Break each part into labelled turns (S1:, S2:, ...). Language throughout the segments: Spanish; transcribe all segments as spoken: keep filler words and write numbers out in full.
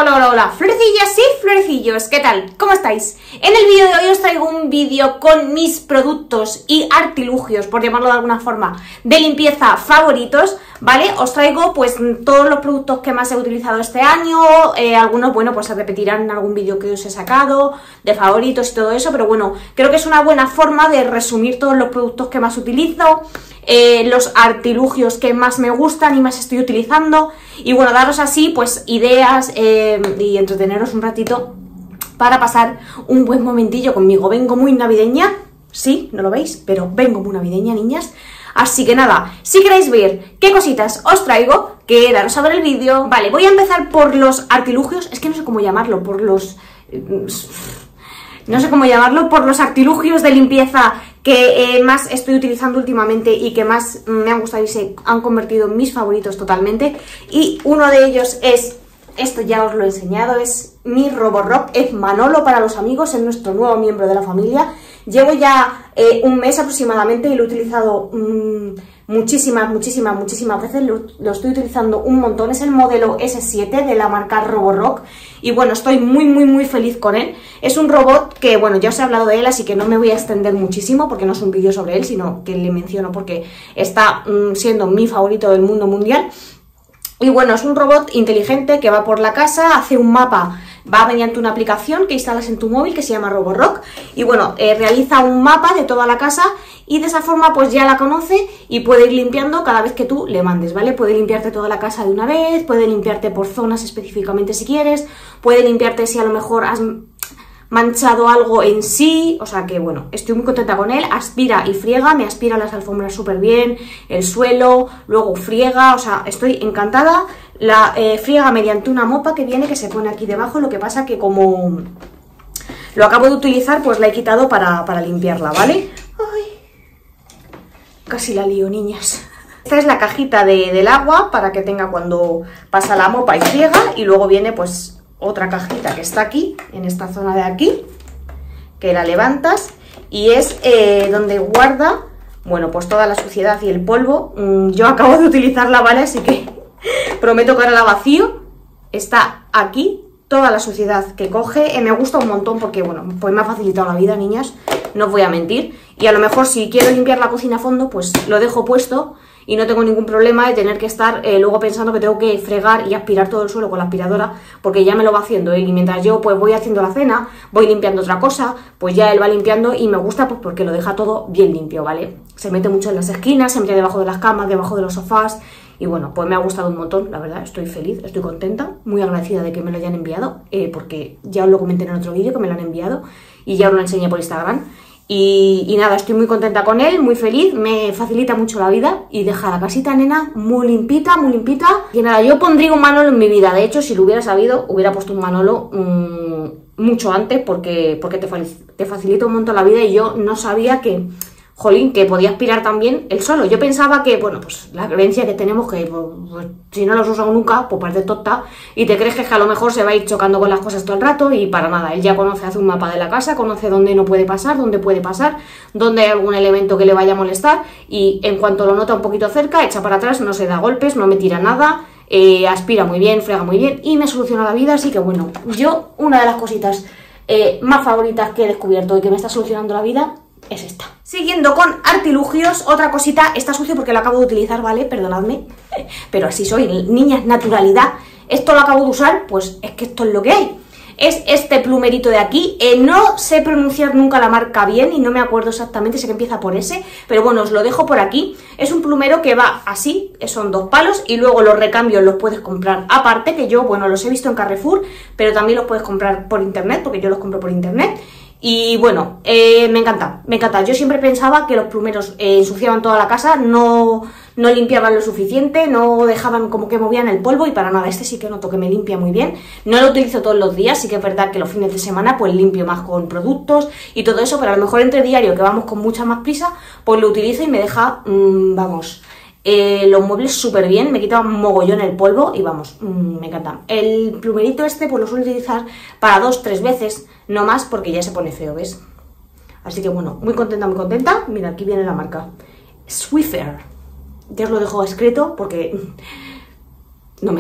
S1: Hola, hola, hola, hola, florecillas y florecillos, ¿qué tal? ¿Cómo estáis? En el vídeo de hoy os traigo un vídeo con mis productos y artilugios, por llamarlo de alguna forma, de limpieza favoritos, ¿vale? Os traigo pues todos los productos que más he utilizado este año, eh, algunos, bueno, pues se repetirán en algún vídeo que os he sacado, de favoritos y todo eso, pero bueno, creo que es una buena forma de resumir todos los productos que más utilizo, eh, los artilugios que más me gustan y más estoy utilizando, y bueno, daros así pues ideas eh, y entreteneros un ratito para pasar un buen momentillo conmigo. Vengo muy navideña, sí, no lo veis, pero vengo muy navideña, niñas. Así que nada, si queréis ver qué cositas os traigo, quedaros a ver el vídeo. Vale, voy a empezar por los artilugios, es que no sé cómo llamarlo, por los... no sé cómo llamarlo, por los artilugios de limpieza que eh, más estoy utilizando últimamente y que más me han gustado y se han convertido en mis favoritos totalmente. Y uno de ellos es, esto ya os lo he enseñado, es mi Roborock, es Manolo para los amigos, es nuestro nuevo miembro de la familia. Llevo ya eh, un mes aproximadamente y lo he utilizado mmm, muchísimas, muchísimas, muchísimas veces, lo, lo estoy utilizando un montón. Es el modelo ese siete de la marca Roborock y bueno, estoy muy, muy, muy feliz con él. Es un robot que, bueno, ya os he hablado de él, así que no me voy a extender muchísimo porque no es un vídeo sobre él, sino que le menciono porque está mmm, siendo mi favorito del mundo mundial. Y bueno, es un robot inteligente que va por la casa, hace un mapa, va mediante una aplicación que instalas en tu móvil que se llama Roborock y bueno, eh, realiza un mapa de toda la casa y de esa forma pues ya la conoce y puede ir limpiando cada vez que tú le mandes, ¿vale? Puede limpiarte toda la casa de una vez, puede limpiarte por zonas específicamente si quieres, puede limpiarte si a lo mejor has manchado algo en sí, o sea que bueno, estoy muy contenta con él. Aspira y friega, me aspira las alfombras súper bien, el suelo, luego friega, o sea, estoy encantada. La eh, friega mediante una mopa que viene, que se pone aquí debajo, lo que pasa que como lo acabo de utilizar, pues la he quitado para, para limpiarla, ¿vale? Ay, casi la lío, niñas. Esta es la cajita de, del agua para que tenga cuando pasa la mopa y friega, y luego viene pues otra cajita que está aquí, en esta zona de aquí, que la levantas y es eh, donde guarda, bueno, pues toda la suciedad y el polvo. Mm, yo acabo de utilizarla, ¿vale? Así que prometo que ahora la vacío. Está aquí toda la suciedad que coge, eh, me gusta un montón porque, bueno, pues me ha facilitado la vida, niñas, no os voy a mentir. Y a lo mejor si quiero limpiar la cocina a fondo, pues lo dejo puesto y no tengo ningún problema de tener que estar eh, luego pensando que tengo que fregar y aspirar todo el suelo con la aspiradora, porque ya me lo va haciendo, ¿eh? Y mientras yo pues voy haciendo la cena, voy limpiando otra cosa, pues ya él va limpiando y me gusta pues porque lo deja todo bien limpio, ¿vale? Se mete mucho en las esquinas, se mete debajo de las camas, debajo de los sofás y bueno, pues me ha gustado un montón, la verdad, estoy feliz, estoy contenta, muy agradecida de que me lo hayan enviado, eh, porque ya os lo comenté en otro vídeo que me lo han enviado y ya os lo enseñé por Instagram. Y, y nada, estoy muy contenta con él, muy feliz, me facilita mucho la vida y deja la casita, nena, muy limpita, muy limpita. Y nada, yo pondría un Manolo en mi vida, de hecho, si lo hubiera sabido, hubiera puesto un Manolo mmm, mucho antes porque, porque te, te facilita un montón la vida y yo no sabía que, jolín, que podía aspirar también él solo. Yo pensaba que, bueno, pues la creencia que tenemos que, pues, pues, si no los usas nunca, pues parece tonta y te crees que a lo mejor se va a ir chocando con las cosas todo el rato y para nada. Él ya conoce, hace un mapa de la casa, conoce dónde no puede pasar, dónde puede pasar, dónde hay algún elemento que le vaya a molestar y en cuanto lo nota un poquito cerca, echa para atrás, no se da golpes, no me tira nada, eh, aspira muy bien, frega muy bien y me soluciona la vida. Así que bueno, yo una de las cositas eh, más favoritas que he descubierto y que me está solucionando la vida es esta. Siguiendo con artilugios, otra cosita, está sucio porque lo acabo de utilizar, ¿vale? Perdonadme, pero así soy, niñas, naturalidad. Esto lo acabo de usar, pues es que esto es lo que hay. Es este plumerito de aquí, eh, no sé pronunciar nunca la marca bien y no me acuerdo exactamente, sé que empieza por ese, pero bueno, os lo dejo por aquí. Es un plumero que va así, son dos palos y luego los recambios los puedes comprar aparte, que yo, bueno, los he visto en Carrefour, pero también los puedes comprar por internet, porque yo los compro por internet. Y bueno, eh, me encanta, me encanta. Yo siempre pensaba que los plumeros eh, ensuciaban toda la casa, no, no limpiaban lo suficiente, no dejaban como que movían el polvo y para nada. Este sí que noto que me limpia muy bien. No lo utilizo todos los días, sí que es verdad que los fines de semana pues limpio más con productos y todo eso, pero a lo mejor entre diario, que vamos con mucha más prisa, pues lo utilizo y me deja, mmm, vamos... Eh, los muebles súper bien, me quita un mogollón el polvo y vamos, mmm, me encanta. El plumerito este pues lo suelo utilizar para dos, tres veces, no más porque ya se pone feo, ¿ves? Así que bueno, muy contenta, muy contenta. Mira, aquí viene la marca Swiffer. Ya os lo dejo escrito porque no me sale.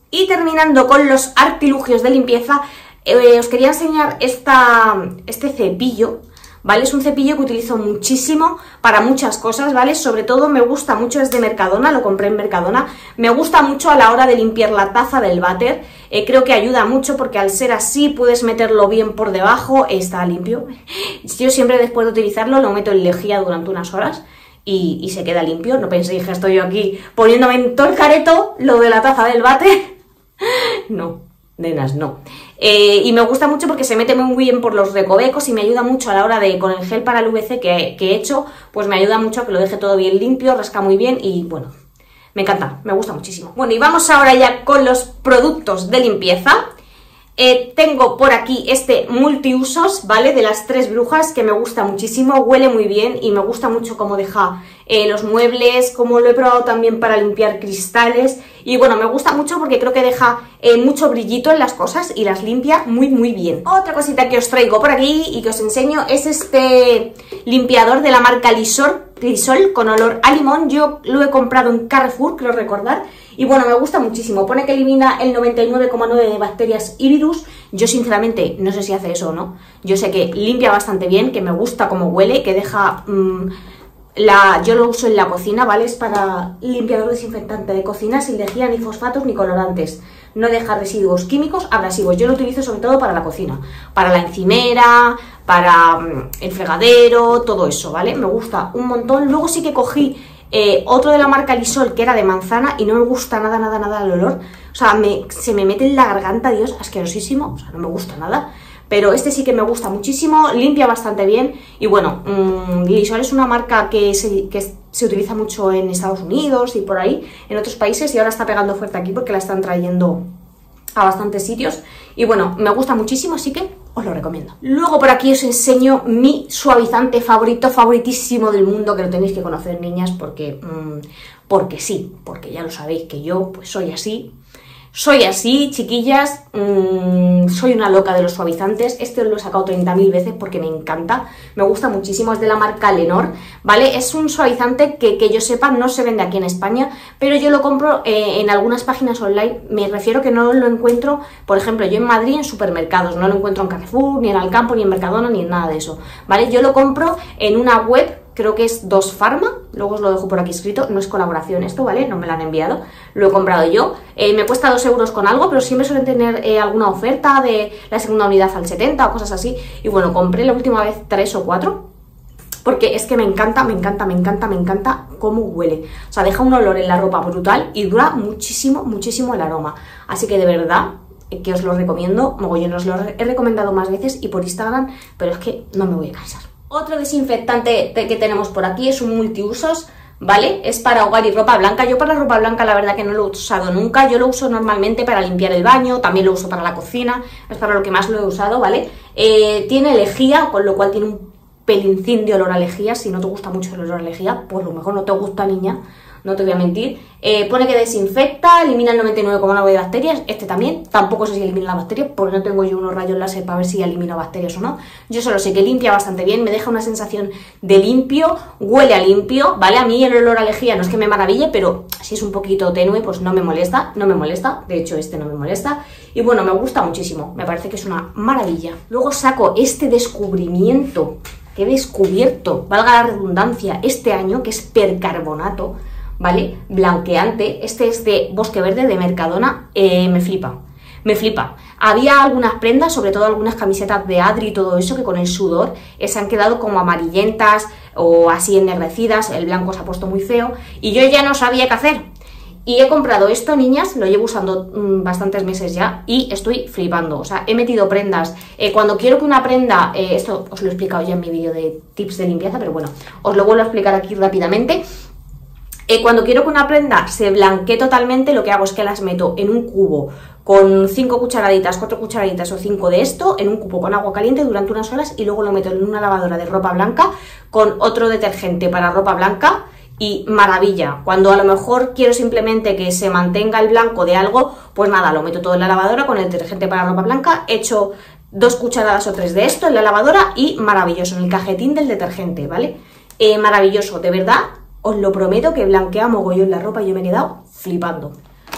S1: Y terminando con los artilugios de limpieza, eh, os quería enseñar esta, este cepillo, ¿vale? Es un cepillo que utilizo muchísimo para muchas cosas, ¿vale? Sobre todo me gusta mucho, es de Mercadona, lo compré en Mercadona. Me gusta mucho a la hora de limpiar la taza del váter. Eh, creo que ayuda mucho porque al ser así puedes meterlo bien por debajo, está limpio. Yo siempre después de utilizarlo lo meto en lejía durante unas horas y, y se queda limpio. No penséis que estoy yo aquí poniéndome en todo el careto lo de la taza del váter. No, nenas, no. Eh, y me gusta mucho porque se mete muy bien por los recovecos y me ayuda mucho a la hora de, con el gel para el V C que, que he hecho, pues me ayuda mucho a que lo deje todo bien limpio, rasca muy bien y bueno, me encanta, me gusta muchísimo. Bueno, y vamos ahora ya con los productos de limpieza. Eh, tengo por aquí este multiusos, ¿vale? De las tres brujas, que me gusta muchísimo, huele muy bien y me gusta mucho cómo deja eh, los muebles, como lo he probado también para limpiar cristales. Y bueno, me gusta mucho porque creo que deja eh, mucho brillito en las cosas y las limpia muy muy bien. Otra cosita que os traigo por aquí y que os enseño es este limpiador de la marca Lysol, Lysol con olor a limón. Yo lo he comprado en Carrefour, creo recordar. Y bueno, me gusta muchísimo. Pone que elimina el noventa y nueve coma nueve de bacterias y virus. Yo sinceramente no sé si hace eso o no. Yo sé que limpia bastante bien, que me gusta cómo huele, que deja... Mmm, la, yo lo uso en la cocina, ¿vale? Es para limpiador desinfectante de cocina sin lejía, ni fosfatos, ni colorantes. No deja residuos químicos abrasivos. Yo lo utilizo sobre todo para la cocina. Para la encimera, para mmm, el fregadero, todo eso, ¿vale? Me gusta un montón. Luego sí que cogí... Eh, otro de la marca Lysol que era de manzana y no me gusta nada, nada, nada el olor. O sea, me, se me mete en la garganta, Dios, asquerosísimo. O sea, no me gusta nada. Pero este sí que me gusta muchísimo, limpia bastante bien. Y bueno, mmm, Lysol es una marca que se, que se utiliza mucho en Estados Unidos y por ahí, en otros países. Y ahora está pegando fuerte aquí porque la están trayendo a bastantes sitios. Y bueno, me gusta muchísimo, así que os lo recomiendo. Luego por aquí os enseño mi suavizante favorito, favoritísimo del mundo, que lo tenéis que conocer, niñas, porque, mmm, porque sí, porque ya lo sabéis que yo pues soy así. Soy así, chiquillas, mmm, soy una loca de los suavizantes. Este lo he sacado treinta mil veces porque me encanta, me gusta muchísimo, es de la marca Lenor, ¿vale? Es un suavizante que, que yo sepa no se vende aquí en España, pero yo lo compro eh, en algunas páginas online. Me refiero que no lo encuentro, por ejemplo, yo en Madrid en supermercados, no lo encuentro en Carrefour, ni en Alcampo, ni en Mercadona, ni en nada de eso, ¿vale? Yo lo compro en una web, creo que es dos Pharma, luego os lo dejo por aquí escrito, no es colaboración esto, ¿vale? No me lo han enviado, lo he comprado yo. Eh, me cuesta dos euros con algo, pero siempre suelen tener eh, alguna oferta de la segunda unidad al setenta o cosas así. Y bueno, compré la última vez tres o cuatro, porque es que me encanta, me encanta, me encanta, me encanta cómo huele. O sea, deja un olor en la ropa brutal y dura muchísimo, muchísimo el aroma. Así que de verdad que os lo recomiendo, mogollón, os lo he recomendado más veces y por Instagram, pero es que no me voy a cansar. Otro desinfectante que tenemos por aquí es un multiusos, ¿vale? Es para hogar y ropa blanca. Yo para ropa blanca la verdad que no lo he usado nunca. Yo lo uso normalmente para limpiar el baño, también lo uso para la cocina, es para lo que más lo he usado, ¿vale? Eh, tiene lejía, con lo cual tiene un pelincín de olor a lejía. Si no te gusta mucho el olor a lejía, pues a lo mejor no te gusta, niña, no te voy a mentir. Eh, pone que desinfecta, elimina el noventa y nueve coma nueve de bacterias. Este también, tampoco sé si elimina las bacterias, porque no tengo yo unos rayos láser para ver si elimina bacterias o no. Yo solo sé que limpia bastante bien, me deja una sensación de limpio, huele a limpio, ¿vale? A mí el olor a lejía no es que me maraville, pero si es un poquito tenue, pues no me molesta, no me molesta. De hecho, este no me molesta. Y bueno, me gusta muchísimo, me parece que es una maravilla. Luego saco este descubrimiento que he descubierto, valga la redundancia, este año, que es percarbonato, ¿vale? Blanqueante. Este es de Bosque Verde, de Mercadona. Eh, me flipa, me flipa. Había algunas prendas, sobre todo algunas camisetas de Adri y todo eso, que con el sudor eh, se han quedado como amarillentas o así ennegrecidas, el blanco se ha puesto muy feo y yo ya no sabía qué hacer. Y he comprado esto, niñas, lo llevo usando mmm, bastantes meses ya y estoy flipando. O sea, he metido prendas. Eh, cuando quiero que una prenda, eh, esto os lo he explicado ya en mi vídeo de tips de limpieza, pero bueno, os lo vuelvo a explicar aquí rápidamente. Eh, cuando quiero que una prenda se blanquee totalmente, lo que hago es que las meto en un cubo con cinco cucharaditas, cuatro cucharaditas o cinco de esto, en un cubo con agua caliente durante unas horas y luego lo meto en una lavadora de ropa blanca con otro detergente para ropa blanca. Y maravilla. Cuando a lo mejor quiero simplemente que se mantenga el blanco de algo, pues nada, lo meto todo en la lavadora con el detergente para ropa blanca, echo dos cucharadas o tres de esto en la lavadora y maravilloso, en el cajetín del detergente, ¿vale? Eh, maravilloso, de verdad, os lo prometo que blanquea mogollón la ropa y yo me he quedado flipando.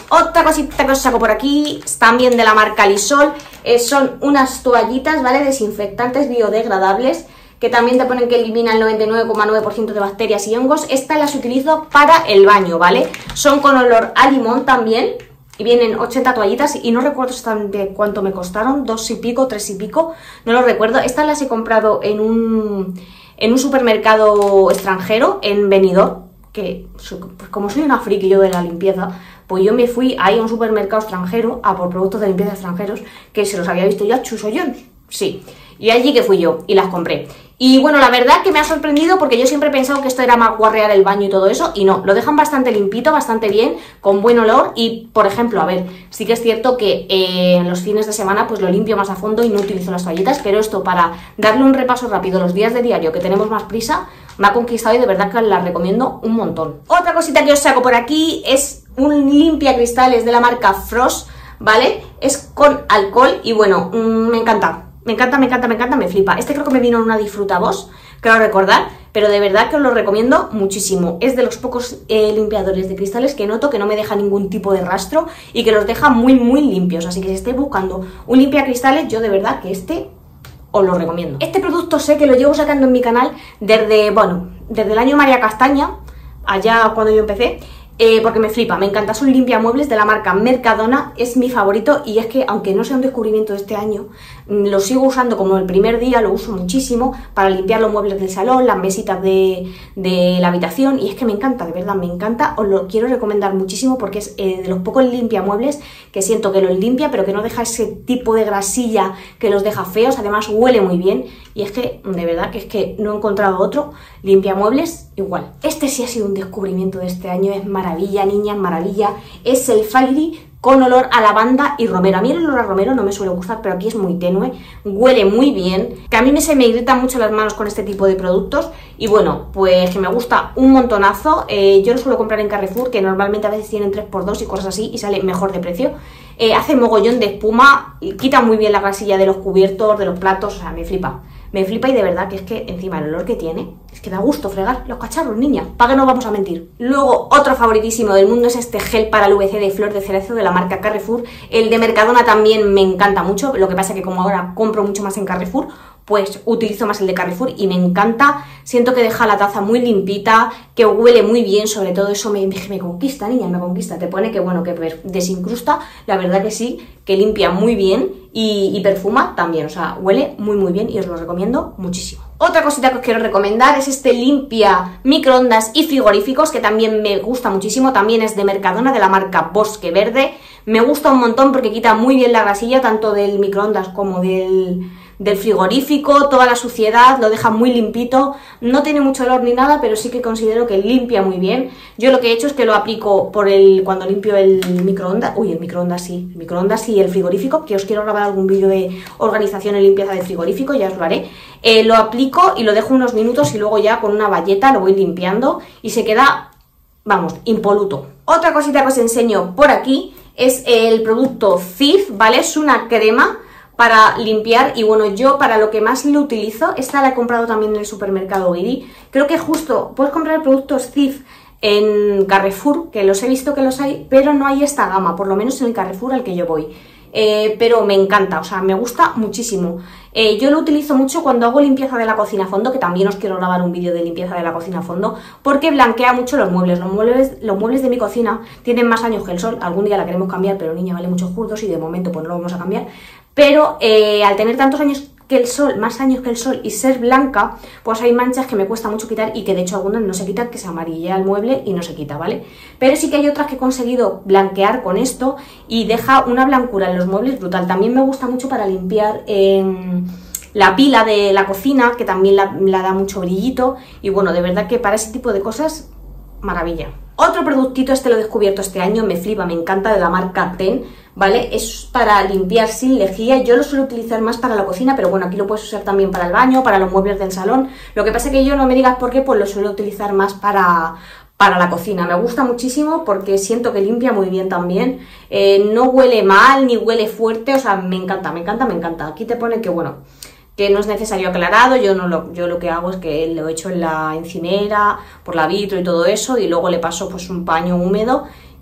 S1: Otra cosita que os saco por aquí, también de la marca Lysol, eh, son unas toallitas, ¿vale? Desinfectantes biodegradables, que también te ponen que elimina el noventa y nueve coma nueve por ciento de bacterias y hongos. Estas las utilizo para el baño, ¿vale? Son con olor a limón también, y vienen ochenta toallitas, y no recuerdo exactamente cuánto me costaron, dos y pico, tres y pico, no lo recuerdo. Estas las he comprado en un, en un supermercado extranjero, en Benidorm, que pues como soy una friki yo de la limpieza, pues yo me fui ahí a un supermercado extranjero a por productos de limpieza extranjeros, que se los había visto yo a Chusoyón, sí, y allí que fui yo, y las compré. Y bueno, la verdad que me ha sorprendido, porque yo siempre he pensado que esto era más guarrear el baño y todo eso, y no, lo dejan bastante limpito, bastante bien, con buen olor. Y por ejemplo, a ver, sí que es cierto que eh, en los fines de semana pues lo limpio más a fondo y no utilizo las toallitas, pero esto para darle un repaso rápido los días de diario que tenemos más prisa, me ha conquistado y de verdad que la recomiendo un montón. Otra cosita que os saco por aquí es un limpia cristales de la marca Frost, ¿vale? Es con alcohol y bueno, mmm, me encanta. Me encanta, me encanta, me encanta, me flipa. Este creo que me vino en una Disfruta Boss, creo recordar, pero de verdad que os lo recomiendo muchísimo. Es de los pocos eh, limpiadores de cristales que noto que no me deja ningún tipo de rastro y que los deja muy, muy limpios. Así que si estáis buscando un limpia cristales, yo de verdad que este os lo recomiendo. Este producto sé que lo llevo sacando en mi canal desde, bueno, desde el año María Castaña, allá cuando yo empecé. Eh, porque me flipa, me encanta, es un limpiamuebles de la marca Mercadona, es mi favorito, y es que aunque no sea un descubrimiento de este año, lo sigo usando como el primer día, lo uso muchísimo para limpiar los muebles del salón, las mesitas de, de la habitación, y es que me encanta, de verdad, me encanta, os lo quiero recomendar muchísimo porque es eh, de los pocos limpiamuebles que siento que los limpia, pero que no deja ese tipo de grasilla que los deja feos, además huele muy bien, y es que, de verdad, que es que no he encontrado otro limpiamuebles igual. Este sí ha sido un descubrimiento de este año, es maravilla, niñas, maravilla, es el Fairy con olor a lavanda y romero. A mí el olor a romero no me suele gustar, pero aquí es muy tenue, huele muy bien, que a mí me, se me irritan mucho las manos con este tipo de productos, y bueno, pues que me gusta un montonazo. Eh, yo lo suelo comprar en Carrefour, que normalmente a veces tienen tres por dos y cosas así, y sale mejor de precio. Eh, hace mogollón de espuma, quita muy bien la grasilla de los cubiertos, de los platos, o sea, me flipa. Me flipa, y de verdad que es que encima el olor que tiene, es que da gusto fregar los cacharros, niña, para que no vamos a mentir. Luego, otro favoritísimo del mundo es este gel para el V C de flor de cerezo de la marca Carrefour. El de Mercadona también me encanta mucho, lo que pasa es que como ahora compro mucho más en Carrefour, pues utilizo más el de Carrefour y me encanta. Siento que deja la taza muy limpita, que huele muy bien, sobre todo eso me, me conquista, niña, me conquista. Te pone que, bueno, que desincrusta, la verdad que sí, que limpia muy bien y, y perfuma también, o sea, huele muy muy bien y os lo recomiendo muchísimo. Otra cosita que os quiero recomendar es este limpia microondas y frigoríficos, que también me gusta muchísimo, también es de Mercadona, de la marca Bosque Verde. Me gusta un montón porque quita muy bien la grasilla, tanto del microondas como del... del frigorífico, toda la suciedad, lo deja muy limpito, no tiene mucho olor ni nada, pero sí que considero que limpia muy bien. Yo lo que he hecho es que lo aplico por el cuando limpio el microondas, uy, el microondas sí, el microondas y el frigorífico, que os quiero grabar algún vídeo de organización y limpieza de frigorífico, ya os lo haré. Eh, lo aplico y lo dejo unos minutos y luego ya con una bayeta lo voy limpiando y se queda, vamos, impoluto. Otra cosita que os enseño por aquí es el producto Cif, ¿vale? Es una crema para limpiar, y bueno, yo para lo que más lo utilizo, esta la he comprado también en el supermercado Guiri. Creo que justo puedes comprar productos Cif en Carrefour, que los he visto que los hay, pero no hay esta gama, por lo menos en el Carrefour al que yo voy. Eh, pero me encanta, o sea, me gusta muchísimo. Eh, yo lo utilizo mucho cuando hago limpieza de la cocina a fondo, que también os quiero grabar un vídeo de limpieza de la cocina a fondo, porque blanquea mucho los muebles. Los muebles, los muebles de mi cocina tienen más años que el sol, algún día la queremos cambiar, pero niña, vale muchos curdos y de momento pues no lo vamos a cambiar. Pero eh, al tener tantos años que el sol, más años que el sol, y ser blanca, pues hay manchas que me cuesta mucho quitar, y que de hecho algunas no se quitan, que se amarillea el mueble y no se quita, ¿vale? Pero sí que hay otras que he conseguido blanquear con esto y deja una blancura en los muebles brutal. También me gusta mucho para limpiar eh, la pila de la cocina, que también la, la da mucho brillito, y bueno, de verdad que para ese tipo de cosas, maravilla. Otro productito, este lo he descubierto este año, me flipa, me encanta, de la marca Ten, ¿vale? Es para limpiar sin lejía. Yo lo suelo utilizar más para la cocina, pero bueno, aquí lo puedes usar también para el baño, para los muebles del salón. Lo que pasa es que yo, no me digas por qué, pues lo suelo utilizar más para, para la cocina. Me gusta muchísimo porque siento que limpia muy bien también. Eh, no huele mal, ni huele fuerte, o sea, me encanta, me encanta, me encanta. Aquí te pone que, bueno, que no es necesario aclarado. Yo no lo, yo lo que hago es que lo echo en la encimera, por la vitro y todo eso, y luego le paso pues un paño húmedo,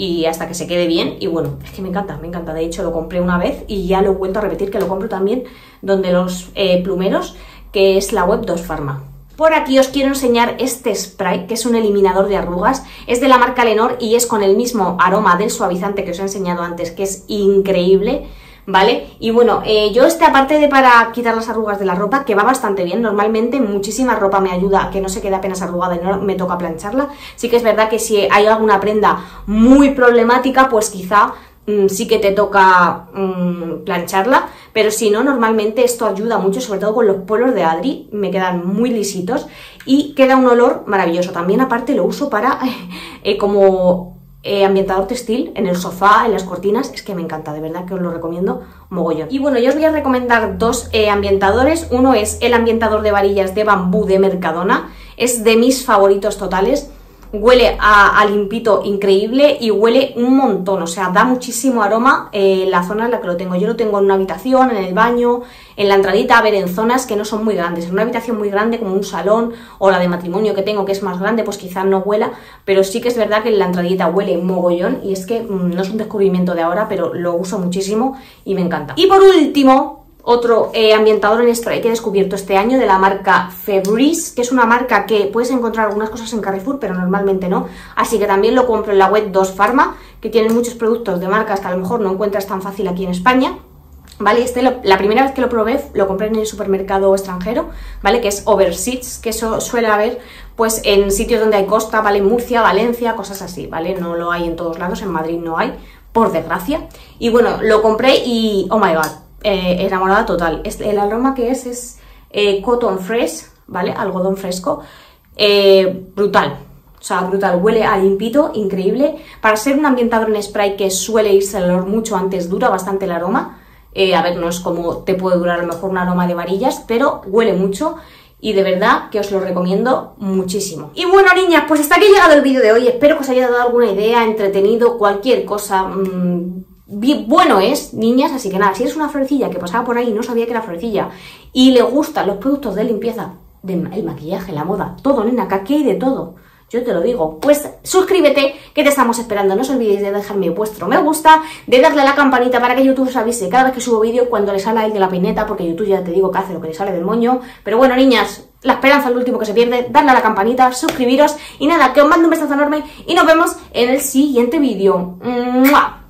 S1: y hasta que se quede bien. Y bueno, es que me encanta, me encanta. De hecho, lo compré una vez y ya lo he vuelto a repetir, que lo compro también donde los eh, plumeros, que es la web dos Pharma. Por aquí os quiero enseñar este spray, que es un eliminador de arrugas. Es de la marca Lenor y es con el mismo aroma del suavizante que os he enseñado antes, que es increíble, ¿vale? Y bueno, eh, yo este, aparte de para quitar las arrugas de la ropa, que va bastante bien, normalmente muchísima ropa me ayuda a que no se quede apenas arrugada y no me toca plancharla. Sí que es verdad que si hay alguna prenda muy problemática, pues quizá mmm, sí que te toca mmm, plancharla, pero si no, normalmente esto ayuda mucho, sobre todo con los polos de Adri, me quedan muy lisitos y queda un olor maravilloso. También aparte lo uso para eh, como eh, ambientador textil en el sofá, en las cortinas, es que me encanta, de verdad que os lo recomiendo mogollón. Y bueno, yo os voy a recomendar dos eh, ambientadores. Uno es el ambientador de varillas de bambú de Mercadona, es de mis favoritos totales. Huele a, a limpito increíble y huele un montón, o sea, da muchísimo aroma en eh, la zona en la que lo tengo. Yo lo tengo en una habitación, en el baño, en la entradita, a ver, en zonas que no son muy grandes. En una habitación muy grande como un salón o la de matrimonio que tengo, que es más grande, pues quizás no huela, pero sí que es verdad que en la entradita huele mogollón y es que mmm, no es un descubrimiento de ahora, pero lo uso muchísimo y me encanta. Y por último, otro eh, ambientador en spray que he descubierto este año de la marca Febreze, que es una marca que puedes encontrar algunas cosas en Carrefour, pero normalmente no, así que también lo compro en la web dos Pharma, que tienen muchos productos de marcas que a lo mejor no encuentras tan fácil aquí en España, ¿vale? Este lo, la primera vez que lo probé, lo compré en el supermercado extranjero, ¿vale? Que es Overseas, que eso suele haber pues en sitios donde hay costa, ¿vale? Murcia, Valencia, cosas así, ¿vale? No lo hay en todos lados, en Madrid no hay, por desgracia. Y bueno, lo compré y, oh my god, Eh, enamorada total. El aroma que es es eh, cotton fresh, ¿vale? Algodón fresco, eh, brutal, o sea, brutal, huele a limpito, increíble. Para ser un ambientador en spray que suele irse el olor mucho antes, dura bastante el aroma. Eh, a ver, no es como te puede durar a lo mejor un aroma de varillas, pero huele mucho y de verdad que os lo recomiendo muchísimo. Y bueno, niñas, pues hasta aquí ha llegado el vídeo de hoy. Espero que os haya dado alguna idea, entretenido, cualquier cosa. Mmm, Bien, bueno es, niñas, así que nada, si eres una florecilla que pasaba por ahí y no sabía que era florecilla y le gustan los productos de limpieza, de, el maquillaje, la moda, todo, nena, que aquí hay de todo, yo te lo digo, pues suscríbete, que te estamos esperando. No os olvidéis de dejarme vuestro me gusta, de darle a la campanita para que YouTube os avise cada vez que subo vídeo, cuando le sale el de la peineta, porque YouTube ya te digo que hace lo que le sale del moño. Pero bueno, niñas, la esperanza es lo último que se pierde, darle a la campanita, suscribiros y nada, que os mando un besazo enorme y nos vemos en el siguiente vídeo. ¡Mua!